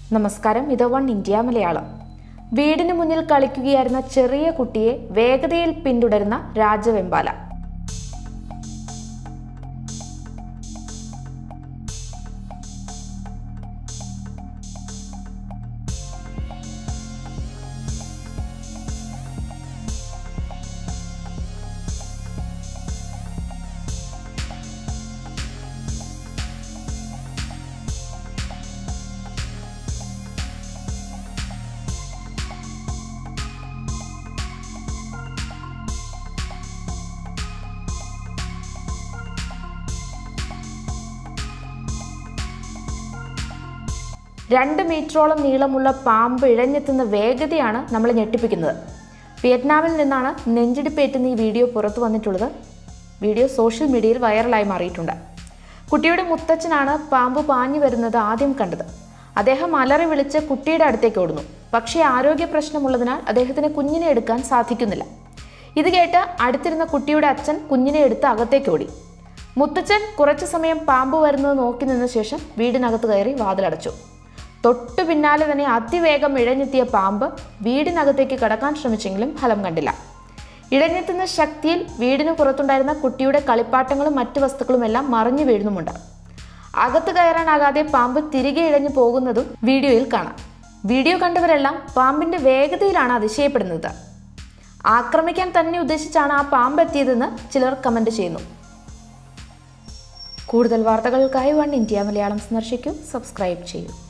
നമസ്കാരം, ഇത് Oneindia Malayalam. വീടിന് മുന്നിൽ കളിക്കുകയായിരുന്ന ചെറിയ കുട്ടിയെ വേഗതയിൽ പിന്തുടരുന്ന രാജവെമ്പാല. രണ്ട് മീറ്ററോളം നീളമുള്ള പാമ്പ് ഇഴഞ്ഞെത്തുന്ന വേഗതയാണ് നമ്മളെ ഞെട്ടിപ്പിക്കുന്നത്. വിയറ്റ്നാമിൽ നിന്നാണ് നെഞ്ചിടിപ്പേറ്റുന്ന ഈ വീഡിയോ പുറത്തു വന്നിട്ടുള്ളത്. വീഡിയോ സോഷ്യൽ മീഡിയയിൽ വൈറലായി മാറിയിട്ടുണ്ട്. കുട്ടിയുടെ മുത്തച്ഛനാണ് പാമ്പ് പാഞ്ഞു വരുന്നത് ആദ്യം കണ്ടത്. അദ്ദേഹം അലറി വിളിച്ച് കുട്ടിയുടെ അടുത്തേക്ക് ഓടുന്നു. പക്ഷേ ആരോഗ്യ പ്രശ്നമുള്ളതിനാൽ അദ്ദേഹത്തിന് കുഞ്ഞിനെ എടുക്കാൻ സാധിക്കുന്നില്ല. ഇത് കേട്ട് അടുത്തിരുന്ന കുട്ടിയുടെ അച്ഛൻ കുഞ്ഞിനെ എടുത്ത് അകത്തേക്ക് ഓടി. മുത്തച്ഛൻ കുറച്ചു സമയം പാമ്പ് വരുന്നത് നോക്കി നിന്ന ശേഷം വീടിനകത്ത് കയറി വാതിലടച്ചു. തൊട്ടു പിന്നാലെ തന്നെ അതിവേഗം ഇഴഞ്ഞെത്തിയ പാമ്പ് വീടിനകത്തേക്ക് കടക്കാൻ ശ്രമിച്ചെങ്കിലും ഫലം കണ്ടില്ല. ഇഴഞ്ഞെത്തുന്ന ശക്തിയിൽ വീടിന് പുറത്തുണ്ടായിരുന്ന കുട്ടിയുടെ കളിപ്പാട്ടങ്ങളും മറ്റു വസ്തുക്കളുമെല്ലാം മറിഞ്ഞു വീഴുന്നുമുണ്ട്. അകത്ത് കയറാനാകാതെ പാമ്പ് തിരികെ ഇഴഞ്ഞു പോകുന്നതും വീഡിയോയിൽ കാണാം. വീഡിയോ കണ്ടവരെല്ലാം പാമ്പിന്റെ വേഗതയിലാണ് അതിശയപ്പെടുന്നത്. ആക്രമിക്കാൻ തന്നെ ഉദ്ദേശിച്ചാണ് ആ പാമ്പ് എത്തിയതെന്ന് ചിലർ കമന്റ് ചെയ്യുന്നു. കൂടുതൽ വാർത്തകൾക്കായി Oneindia Malayalam സന്ദർശിക്കൂ, സബ്സ്ക്രൈബ് ചെയ്യൂ.